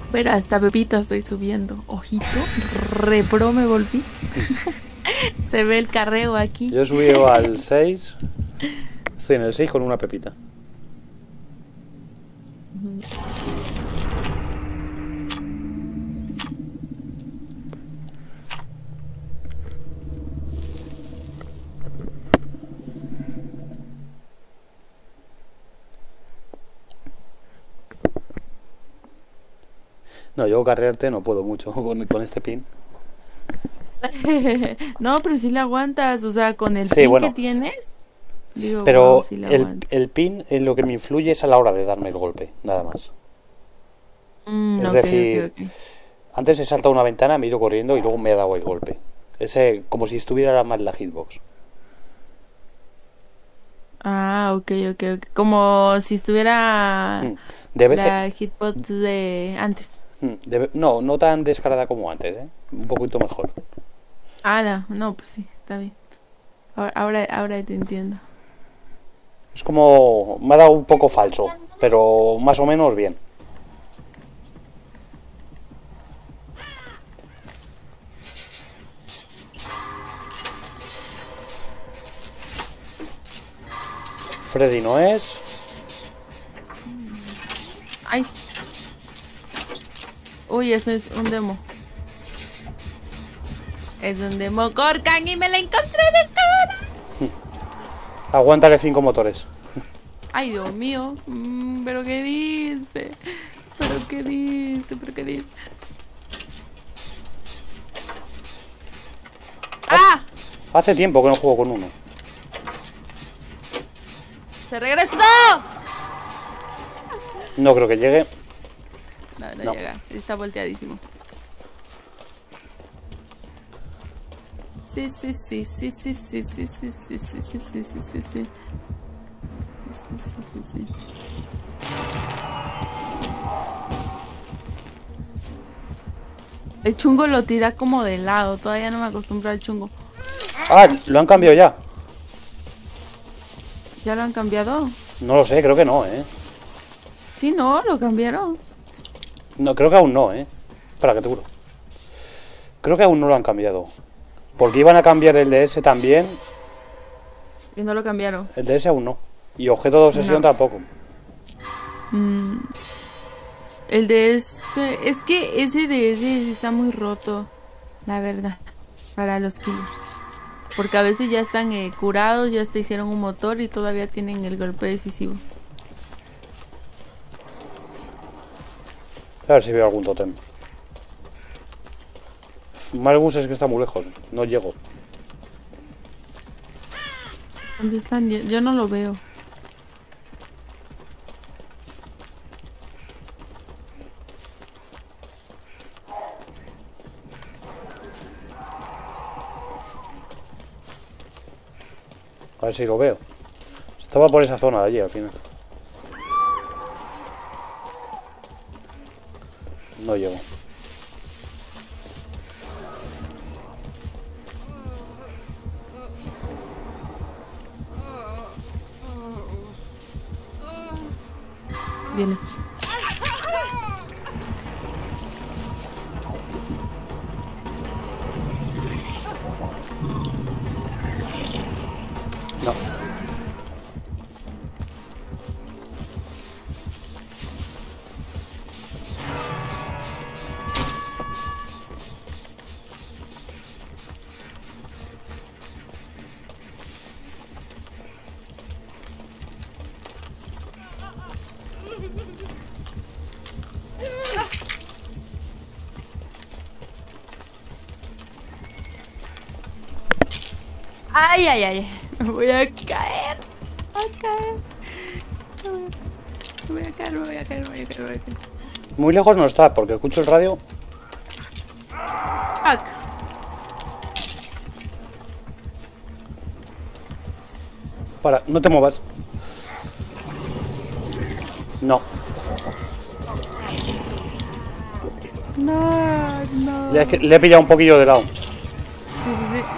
Pero hasta Pepito estoy subiendo. Ojito, repro me volví. Se ve el carreo aquí. Yo he subido al 6. Estoy en el 6 con una pepita. No, yo carrearte no puedo mucho con este pin. No, pero si le aguantas, o sea, con el Sí, pin bueno. que tienes. Digo, Pero wow, sí le aguantas. el pin en lo que me influye es a la hora de darme el golpe, nada más. Es Ok, decir, ok, ok. antes he saltado una ventana, me he ido corriendo y luego me he dado el golpe. Ese, como si estuviera mal la hitbox. Ah, ok, ok, ok. Como si estuviera Mm. De veces, la hitbox de antes. no, no tan descarada como antes, ¿eh? Un poquito mejor. Ah, no, pues sí, está bien. Ahora te entiendo. Es como, me ha dado un poco falso, pero más o menos bien. Freddy no es. Ay. Uy, eso es un demo. Es un demo Corcan y me la encontré de cara. Aguántale 5 motores. Ay, Dios mío. Pero qué dice. Pero qué dice. Pero qué dice. ¡Ah! Hace tiempo que no juego con uno. ¡Se regresó! No creo que llegue. No No. llegas. Está volteadísimo. Sí, sí, sí, sí, sí, sí, sí, sí, sí, sí, sí, sí, sí, sí, sí. Sí, sí, sí, sí. El chungo lo tira como de lado. Todavía no me acostumbro al chungo. Ah, lo han cambiado ya. ¿Ya lo han cambiado? No lo sé, creo que no, ¿eh? Sí, no, lo cambiaron. No, creo que aún no, ¿eh? Espera, que te juro. Creo que aún no lo han cambiado. Porque iban a cambiar el DS también. Y no lo cambiaron. El DS aún no. Y objeto de obsesión No. tampoco. El DS... Es que ese DS sí está muy roto. La verdad. Para los killers. Porque a veces ya están curados, ya hasta hicieron un motor y todavía tienen el golpe decisivo. A ver si veo algún tótem. Malgus es que está muy lejos. No llego. ¿Dónde están? Yo no lo veo. A ver si lo veo. Estaba por esa zona de allí al final. No llego. Viene. No. Ay, ay, ay. Me voy a caer. Voy a caer. Me voy a caer, me voy a caer, me voy a caer, me voy a caer. Muy lejos no está, porque escucho el radio. Fuck. Para, no te muevas. No. No, no. Le he pillado un poquillo de lado. Sí, sí, sí.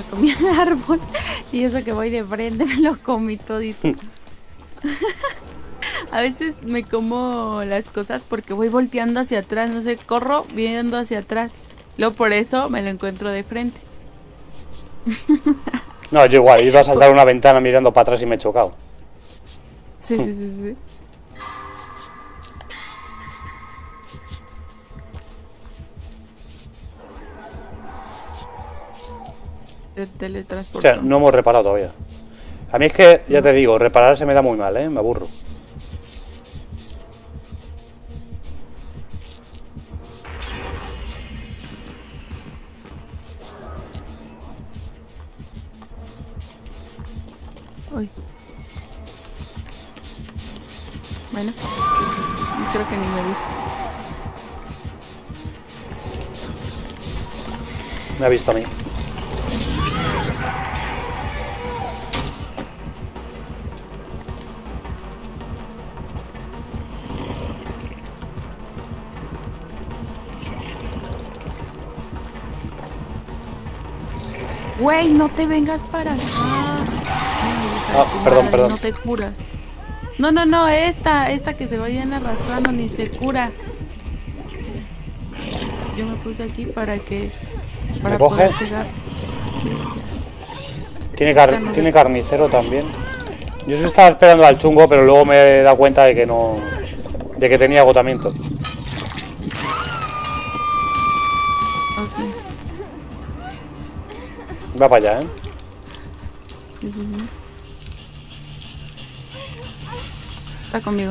comí el árbol. Y eso que voy de frente me lo comí todito. A veces me como las cosas porque voy volteando hacia atrás. No sé, corro viendo hacia atrás. Luego por eso me lo encuentro de frente. No, yo igual, he ido a saltar una ventana mirando para atrás y me he chocado. Sí, sí, sí, sí. Te O teletransportó. sea, no hemos reparado todavía. A mí es que, ya te digo, reparar se me da muy mal, ¿eh? Me aburro. Uy. Bueno, creo que ni me he visto. Me ha visto a mí. Güey, no te vengas para acá. Ay, hija de tu Perdón, madre, perdón. no te curas. No, no, no, esta que se vayan arrastrando ni se cura. Yo me puse aquí para ¿Me poder coges? llegar. Sí, ya. Tiene carnicero también. Yo sí estaba esperando al chungo, pero luego me he dado cuenta de que no. De que tenía agotamiento. Ok. Va para allá, ¿eh? Sí, sí, sí. Está conmigo.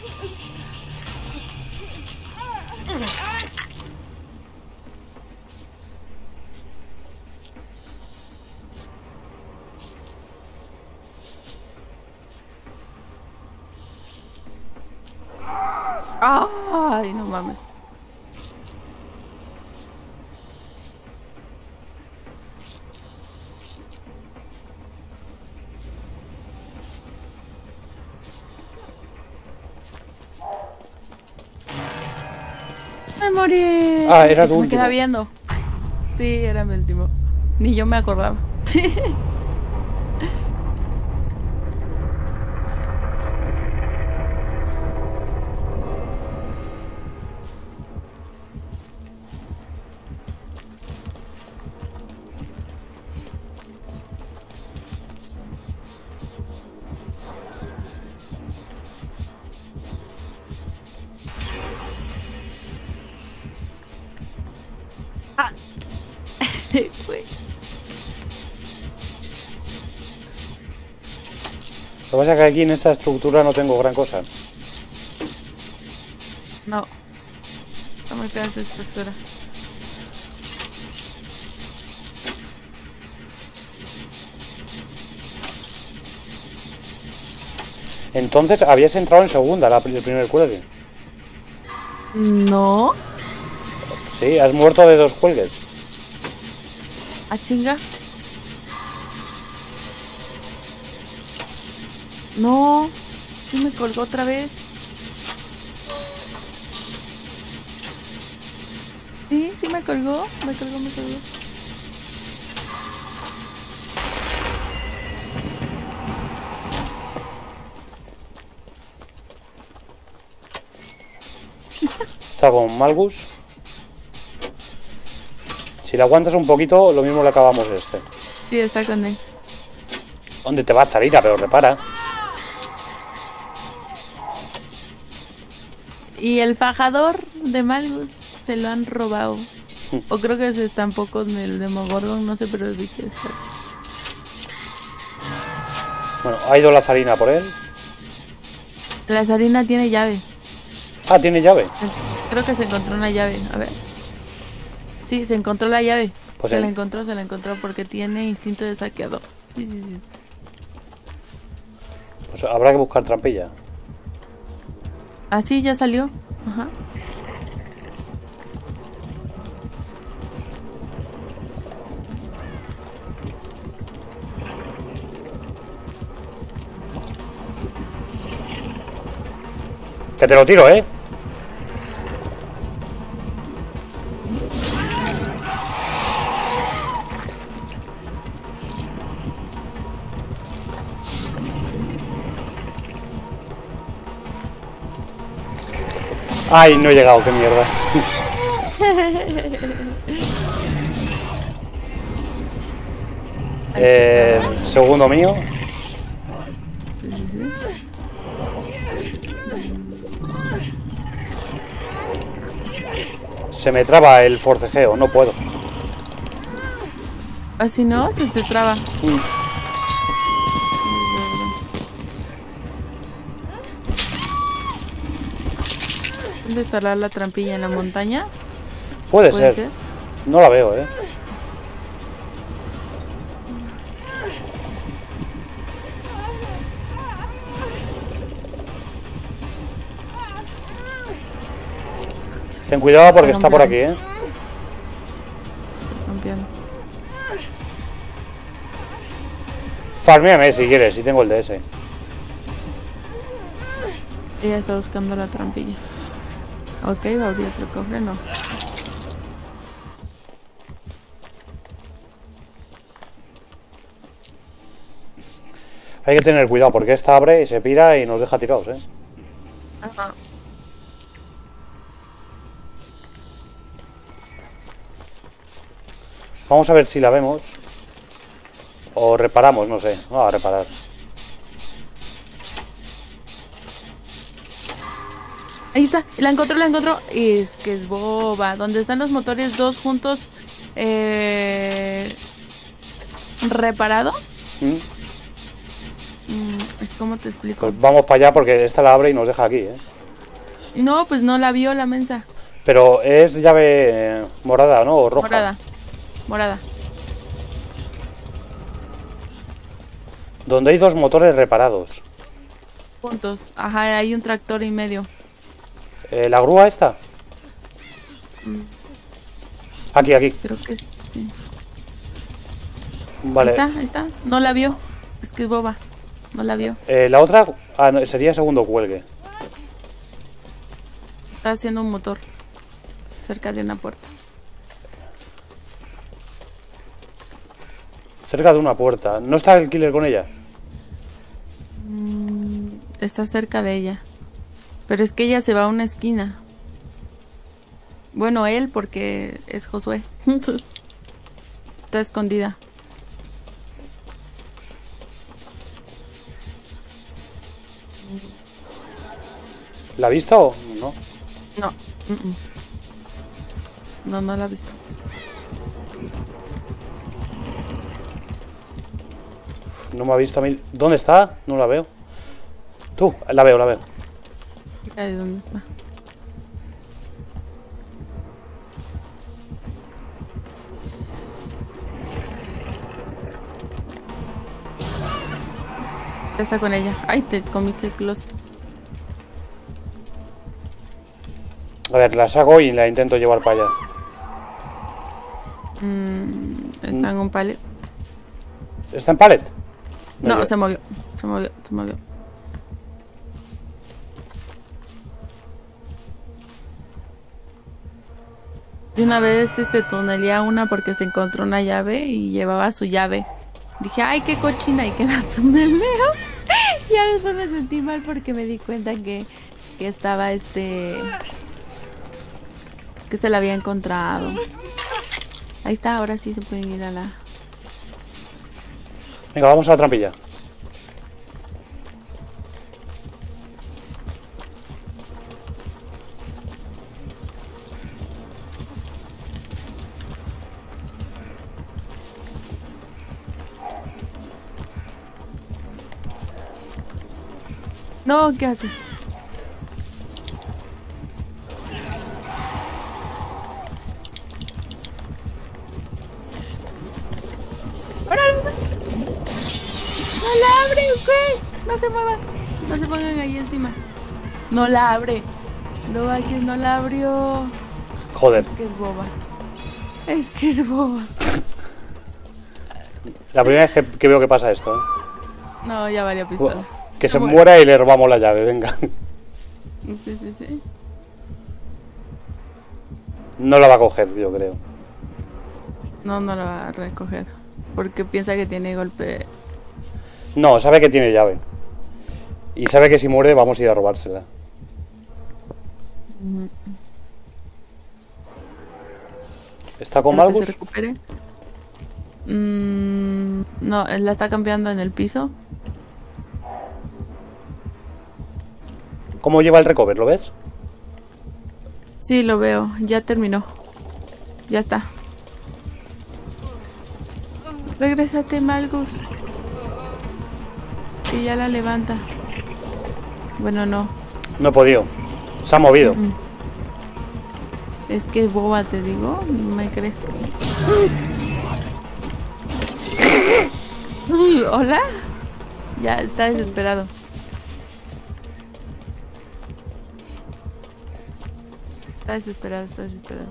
Ay, no mames. Me morí. Ah, era tu Eso me último. queda viendo. Sí, era mi último. Ni yo me acordaba. Sí. Fue. Lo que pasa es que aquí en esta estructura no tengo gran cosa. No. Está muy fea esa estructura. Entonces, habías entrado en segunda, el primer cuelgue. No. Sí, has muerto de 2 cuelgues. ¿A chinga? No. Sí me colgó otra vez. Sí, sí me colgó. Me colgó. Está con Malgus. Si le aguantas un poquito, lo mismo le acabamos este. Sí, está con él. ¿Dónde te va a Zarira? Pero repara. Y el fajador de Malgus se lo han robado. O creo que se estampó con el Demogorgon, no sé, pero vi que está. Bueno, ha ido la Zarina por él. La Sarina tiene llave. Ah, tiene llave. Creo que se encontró una llave. A ver. Sí, se encontró la llave. Pues se la encontró porque tiene instinto de saqueador. Sí, sí, sí. Pues habrá que buscar trampilla. Ah, sí, ya salió. Ajá. Que te lo tiro, ¿eh? Ay, no he llegado, qué mierda. Segundo mío. Sí, sí, sí. Se me traba el forcejeo, no puedo. Así no, se te traba. ¿Dónde estará la trampilla? ¿En la montaña? Puede ser. No la veo, ¿eh? Ten cuidado porque está por aquí, ¿eh? Campeón. Farméame si quieres, si tengo el DS. Ella está buscando la trampilla. Ok, va a abrir otro cofre, no. Hay que tener cuidado porque esta abre y se pira y nos deja tirados, ¿eh? Ajá. Vamos a ver si la vemos. O reparamos, no sé. Vamos a reparar. Ahí está, la encontró, la encontró. Es que es boba. Donde están los motores dos juntos reparados. ¿Cómo te explico? Pues vamos para allá porque esta la abre y nos deja aquí, ¿eh? No, pues no la vio la mensa. Pero es llave morada, ¿no? O roja. Morada. Morada. Donde hay dos motores reparados. Juntos. Ajá, hay un tractor y medio. ¿La grúa esta? Aquí, aquí. Creo que sí. Vale. Ahí está. No la vio. Es que es boba. No la vio. La otra no, sería segundo cuelgue. Está haciendo un motor. Cerca de una puerta. Cerca de una puerta. ¿No está el killer con ella? Está cerca de ella. Pero es que ella se va a una esquina. Bueno, él porque es Josué. Está escondida. ¿La ha visto? No. No. No la ha visto. No me ha visto a mí. ¿Dónde está? No la veo. Tú, la veo, la veo. ¿De dónde está? Ya está con ella. Ay, te comiste el closet. A ver, la saco y la intento llevar para allá. Está en un palet. ¿Está en pallet? No, se movió. Se movió. Y una vez tunelé a una porque se encontró una llave y llevaba su llave. Dije, ay, qué cochina, y que la tuneleo. Y ya después me sentí mal porque me di cuenta que estaba que se la había encontrado. Ahí está, ahora sí se pueden ir a la... Venga, vamos a la trampilla. No, ¿qué hace? ¡Órale! ¡No la abre, güey! No se muevan. No se pongan ahí encima. No la abre. No vayas, no la abrió. Joder. Es que es boba. Es que es boba. La primera vez que veo que pasa esto, ¿eh? No, ya valió pistola. Que se muera y le robamos la llave, venga. Sí. No la va a coger, yo creo. No la va a recoger. Porque piensa que tiene golpe. No, sabe que tiene llave. Y sabe que si muere vamos a ir a robársela. ¿Está con Para que se Malgus? recupere. No, la está cambiando en el piso. ¿Cómo lleva el recover? ¿Lo ves? Sí, lo veo. Ya terminó. Ya está. Regrésate, Malgus. Y ya la levanta. Bueno, no. No he podido. Se ha movido. Es que es boba, te digo. No me crees. ¿Hola? Ya está desesperado. Está desesperado, está desesperado.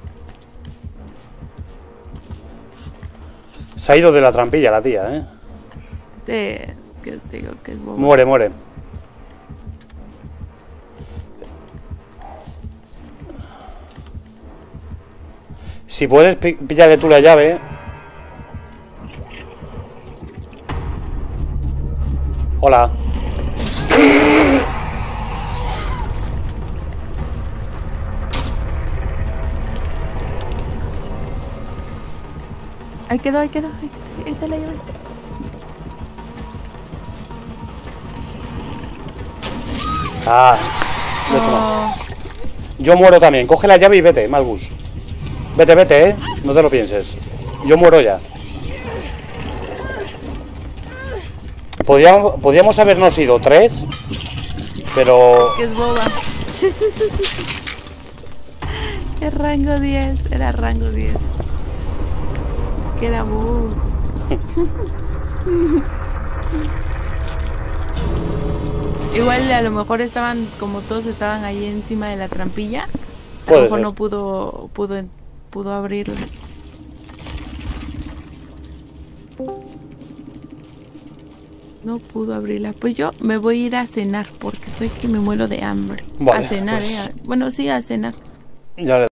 Se ha ido de la trampilla la tía, ¿eh? Es que te digo que es boba. Muere, muere. Si puedes, píllale tú la llave. Hola. Ahí quedó, ahí quedó. Ahí está la llave. Ah, lo he hecho mal. Oh, Yo muero también. Coge la llave y vete, Malgus. Vete, vete, ¿eh? No te lo pienses. Yo muero ya. Podíamos habernos ido 3, pero... que es boba. Sí, sí, sí, sí. Es rango 10. Era rango 10. Que era bobo. Igual a lo mejor estaban, como todos estaban ahí encima de la trampilla, a lo Puede mejor ser. no pudo abrirla. No pudo abrirla. Pues yo me voy a ir a cenar porque estoy que me muero de hambre. Vale, A cenar, pues- Bueno, sí, a cenar. Ya le